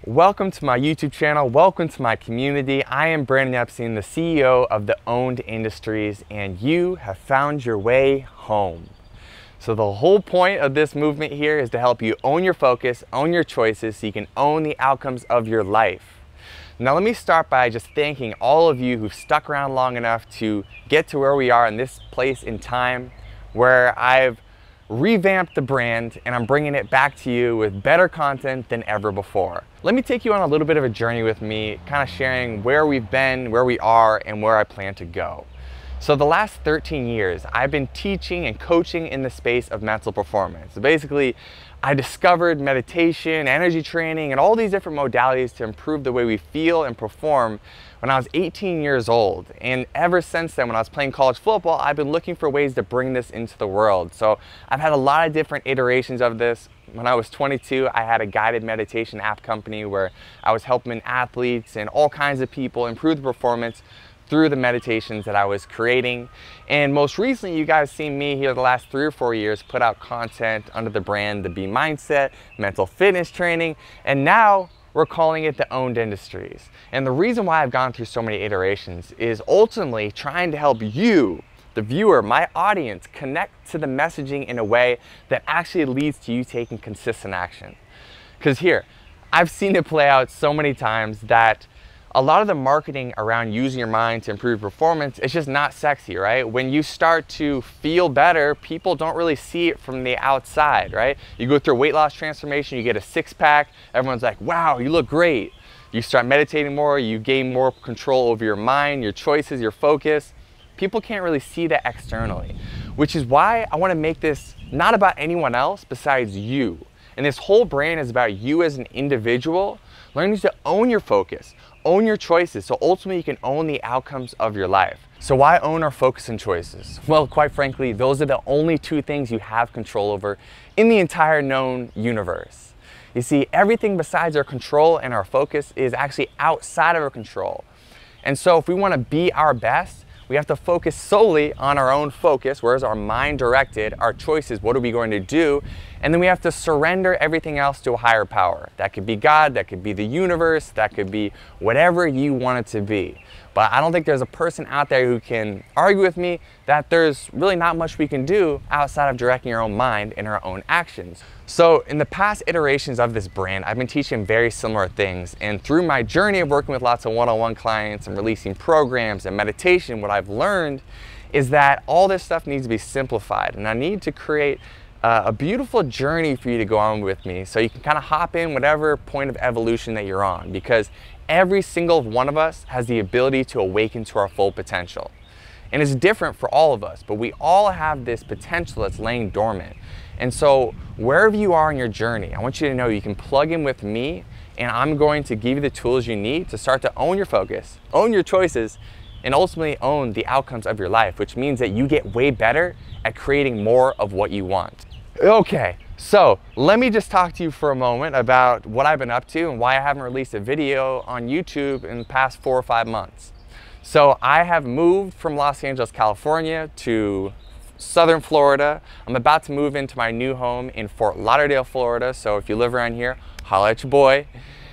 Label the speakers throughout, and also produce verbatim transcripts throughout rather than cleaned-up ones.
Speaker 1: Welcome to my YouTube channel. Welcome to my community. I am Brandon Epstein, the C E O of The Owned Industries, and you have found your way home. So the whole point of this movement here is to help you own your focus, own your choices, so you can own the outcomes of your life. Now let me start by just thanking all of you who've stuck around long enough to get to where we are in this place in time, where I've revamped the brand and I'm bringing it back to you with better content than ever before. Let me take you on a little bit of a journey with me, kind of sharing where we've been, where we are, and where I plan to go. So the last thirteen years, I've been teaching and coaching in the space of mental performance. So basically, I discovered meditation, energy training, and all these different modalities to improve the way we feel and perform when I was eighteen years old. And ever since then, when I was playing college football, I've been looking for ways to bring this into the world. So I've had a lot of different iterations of this. When I was twenty-two, I had a guided meditation app company where I was helping athletes and all kinds of people improve the performance through the meditations that I was creating. And most recently, you guys seen me here the last three or four years put out content under the brand The B Mindset, mental fitness training, and now we're calling it The Owned Industries. And the reason why I've gone through so many iterations is ultimately trying to help you, the viewer, my audience, connect to the messaging in a way that actually leads to you taking consistent action. Because here, I've seen it play out so many times that a lot of the marketing around using your mind to improve performance, it's just not sexy, right? When you start to feel better, people don't really see it from the outside, right? You go through a weight loss transformation, you get a six pack, everyone's like, wow, you look great. You start meditating more, you gain more control over your mind, your choices, your focus. People can't really see that externally, which is why I wanna make this not about anyone else besides you. And this whole brand is about you as an individual, learning to own your focus, own your choices, so ultimately you can own the outcomes of your life. So why own our focus and choices? Well, quite frankly, those are the only two things you have control over in the entire known universe. You see, everything besides our control and our focus is actually outside of our control. And so if we want to be our best, we have to focus solely on our own focus. Where's our mind directed? Our choices, what are we going to do? And then we have to surrender everything else to a higher power. That could be God, that could be the universe, that could be whatever you want it to be. But I don't think there's a person out there who can argue with me that there's really not much we can do outside of directing our own mind and our own actions. So in the past iterations of this brand, I've been teaching very similar things. And through my journey of working with lots of one-on-one clients and releasing programs and meditation, what I've learned is that all this stuff needs to be simplified. And I need to create uh, a beautiful journey for you to go on with me so you can kind of hop in whatever point of evolution that you're on, because every single one of us has the ability to awaken to our full potential. And it's different for all of us, but we all have this potential that's laying dormant. And so wherever you are in your journey, I want you to know you can plug in with me, and I'm going to give you the tools you need to start to own your focus, own your choices, and ultimately own the outcomes of your life, which means that you get way better at creating more of what you want. Okay, so let me just talk to you for a moment about what I've been up to and why I haven't released a video on YouTube in the past four or five months. So I have moved from Los Angeles, California to Southern Florida. I'm about to move into my new home in Fort Lauderdale, Florida. So if you live around here, holla at your boy.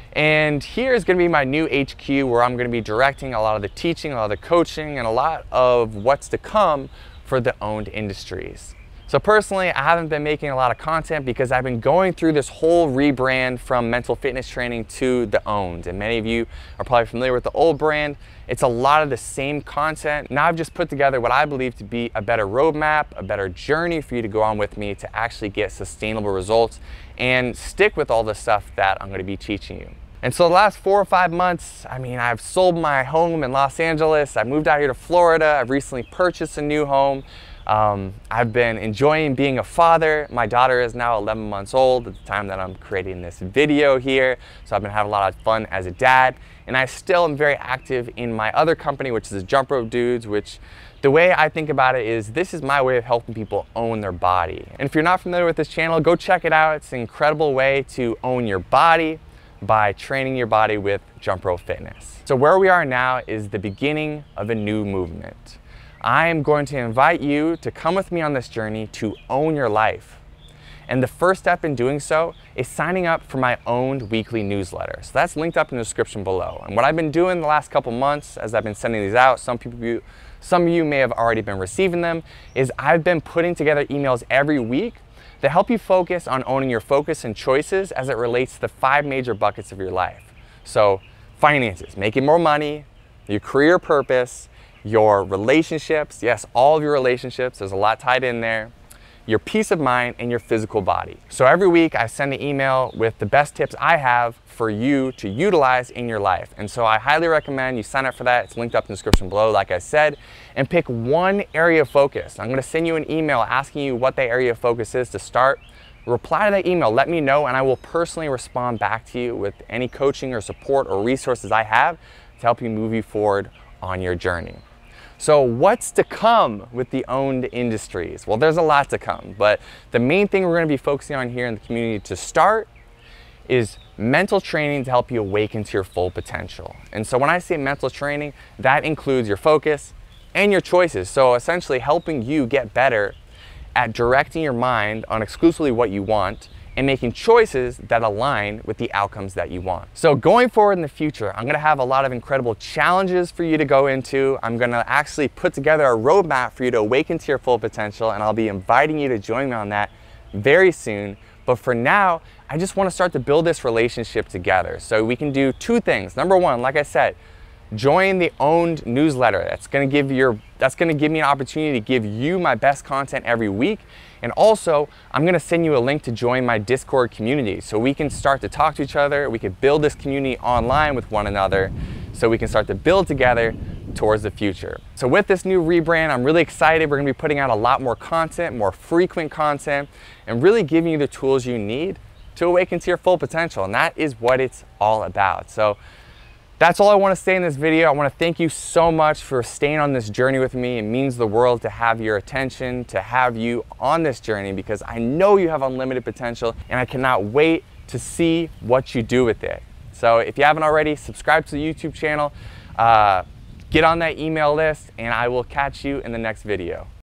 Speaker 1: And here is gonna be my new H Q, where I'm gonna be directing a lot of the teaching, a lot of the coaching, and a lot of what's to come for The Owned Industries. So personally, I haven't been making a lot of content because I've been going through this whole rebrand from mental fitness training to The Owned. And many of you are probably familiar with the old brand. It's a lot of the same content. Now I've just put together what I believe to be a better roadmap, a better journey for you to go on with me to actually get sustainable results and stick with all the stuff that I'm going to be teaching you. And so the last four or five months, I mean, I've sold my home in Los Angeles. I moved out here to Florida. I've recently purchased a new home. Um, I've been enjoying being a father. My daughter is now eleven months old at the time that I'm creating this video here. So I've been having a lot of fun as a dad. And I still am very active in my other company, which is the Jump Rope Dudes, which the way I think about it is this is my way of helping people own their body. And if you're not familiar with this channel, go check it out. It's an incredible way to own your body by training your body with Jump Rope Fitness. So where we are now is the beginning of a new movement. I am going to invite you to come with me on this journey to own your life. And the first step in doing so is signing up for my own weekly newsletter. So that's linked up in the description below. And what I've been doing the last couple months as I've been sending these out, some people, some of you may have already been receiving them, is I've been putting together emails every week that help you focus on owning your focus and choices as it relates to the five major buckets of your life. So finances, making more money, your career purpose, your relationships, yes, all of your relationships, there's a lot tied in there, your peace of mind, and your physical body. So every week I send an email with the best tips I have for you to utilize in your life. And so I highly recommend you sign up for that. It's linked up in the description below, like I said, and pick one area of focus. I'm gonna send you an email asking you what that area of focus is to start. Reply to that email, let me know, and I will personally respond back to you with any coaching or support or resources I have to help you move you forward on your journey. So what's to come with the Owned Industries? Well, there's a lot to come, but the main thing we're going to be focusing on here in the community to start is mental training to help you awaken to your full potential. And so when I say mental training, that includes your focus and your choices. So essentially helping you get better at directing your mind on exclusively what you want and making choices that align with the outcomes that you want. So going forward in the future, I'm gonna have a lot of incredible challenges for you to go into. I'm gonna actually put together a roadmap for you to awaken to your full potential, and I'll be inviting you to join me on that very soon. But for now, I just wanna start to build this relationship together. So we can do two things. Number one, like I said, join the Owned newsletter. That's gonna give your, that's gonna give me an opportunity to give you my best content every week. And also, I'm gonna send you a link to join my Discord community so we can start to talk to each other. We can build this community online with one another so we can start to build together towards the future. So with this new rebrand, I'm really excited. We're gonna be putting out a lot more content, more frequent content, and really giving you the tools you need to awaken to your full potential. And that is what it's all about. So that's all I want to say in this video. I want to thank you so much for staying on this journey with me. It means the world to have your attention, to have you on this journey, because I know you have unlimited potential and I cannot wait to see what you do with it. So if you haven't already, subscribe to the YouTube channel, uh, get on that email list, and I will catch you in the next video.